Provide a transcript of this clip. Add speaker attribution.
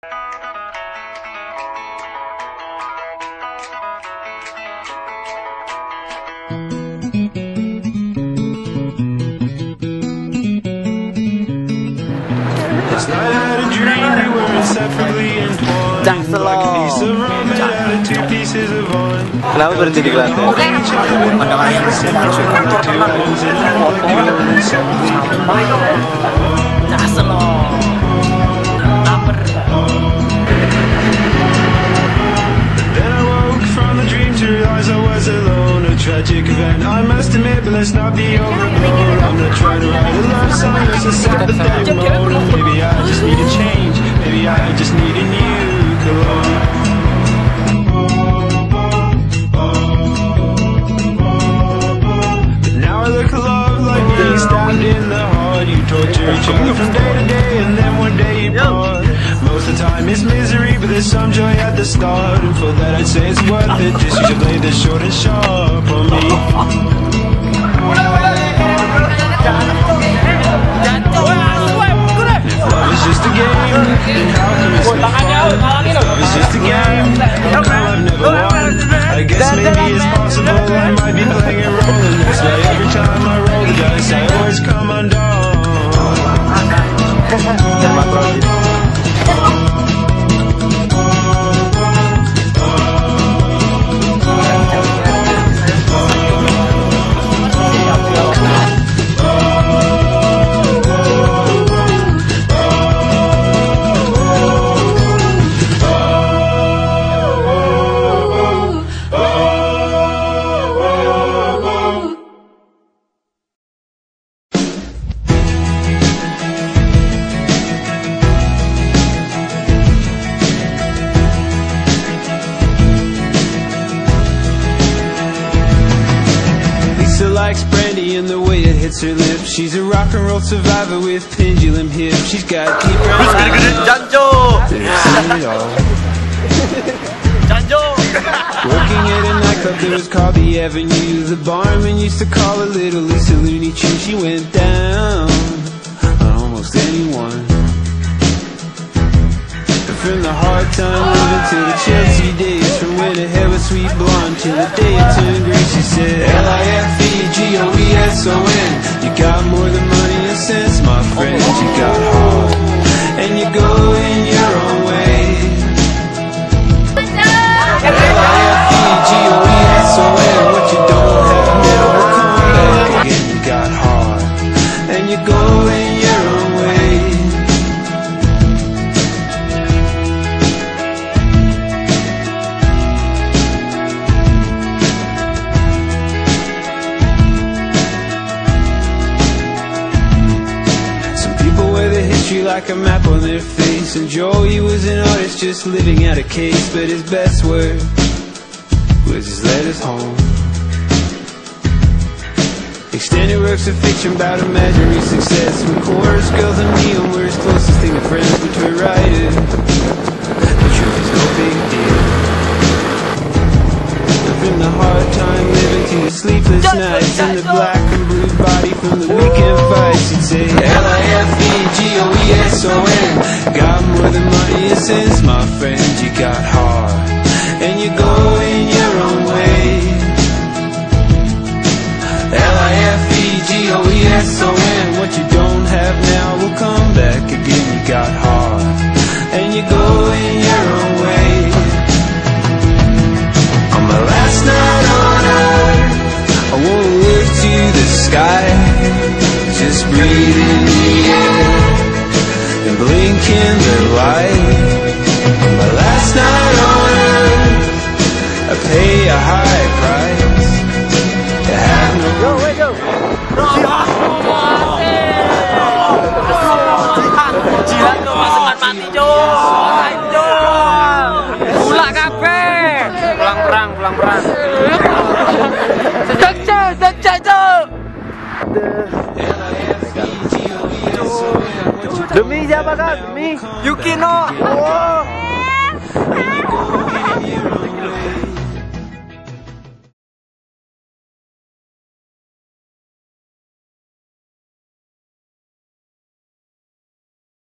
Speaker 1: Kenapa berhenti di lantai? Tragic event, I must admit, but let's not be overblown. I'm not trying to write a love song, it's a sympathetic mode. Maybe I just need a change, maybe I just need a new cologne. But now I look a lot like being stabbed in the heart. You torture each other from day to day, and then one day you part. Most of the time it's misery, but there's some joy at the start. And for that I'd say it's worth it. Just use your blade that's short and sharp on me. If love is just a game, then how can we say fun? If love is just a game, how come I've never won? I guess maybe it's possible I might be playing a role in this. Why every time I roll the dice I always come undone. Likes brandy and the way it hits her lips. She's a rock and roll survivor with pendulum hips. She's got deep brown eyes. JANCUK. Working at a nightclub that was called the Avenue. The barman used to call her Little Lisa Looney Tune. She went down on almost anyone. From the hard time living to the Chelsea days, from when her hair was sweet blonde till the day it turned gray. She said LIFEGOESON. You got more than money and sense, my friend. You got heart, and you go in your own way. LIFEGOESON. What you don't have never come back again. You got heart, and you go in your own way. Like a map on their face. And Joey was an artist just living out a case, but his best work was his letters home. Extended works of fiction about imaginary success, when chorus girls and neon were his closest thing to friends. But to a writer, the truth is no big deal. From the hard time living to the sleepless nights, and the black and bruised body from the weekend fights, he'd say LIFEGOESON. Got more than money and sense, my friend. You got heart, and you go in your own way. LIFEGOESON. What you don't have now will come back again. You got heart, and you go in your own way. On my last night on earth, I won't look to the sky, just breathe in the air and blink in the light. On my last night on earth, I pay a high price to have no. Go, wait, go. Jilat lo pasukan mati jo. Pula kafe. Pulang perang, pulang perang. Demi siapa kan? Demi Yukino. Oh.